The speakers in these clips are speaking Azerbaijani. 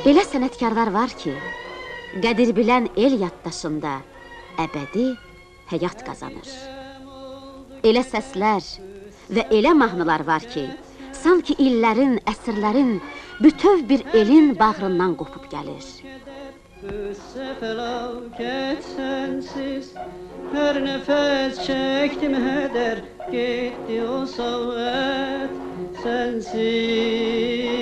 Elə sənətkarlar var ki, qədir bilən el yaddaşında əbədi həyat qazanır. Elə səslər və elə mahnılar var ki, sanki illərin, əsrlərin bütöv bir elin bağrından qopub gəlir. Fəlakət sənsiz, hər nəfəs çəkdim hədər, getdi o savət sənsiz,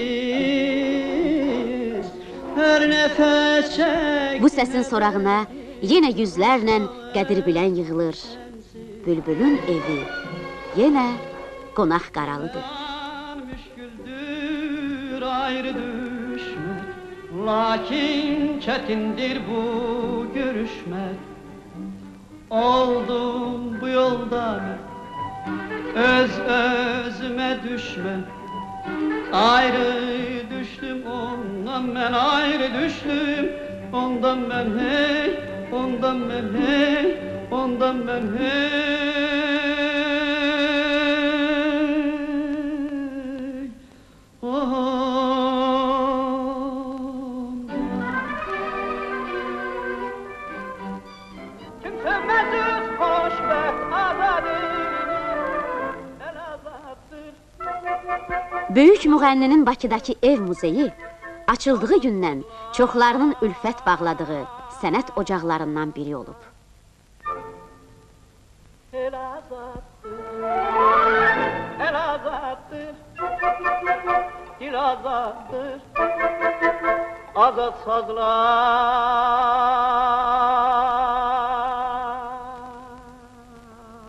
hər nəfəs çəkdim. Bu səsin sorağına yenə yüzlərlə qədir bilən yığılır. Bülbülün evi yenə qonaq qaralıdır. Müşküldür ayrı düşmək, lakin çətindir bu görüşmək. Oldum bu yolda öz-özümə düşmək, ayrı düşdüm ondan mən, ayrı düşdüm ondan mən, hey, ondan mən, hey, ondan mən, hey. Böyük müğənninin Bakıdakı ev muzeyi açıldığı gündən çoxlarının ülfət bağladığı sənət ocaqlarından biri olub. El azaddır, el azaddır, dil azaddır, azad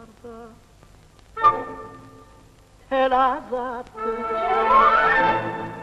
sazlarda. El azaddır,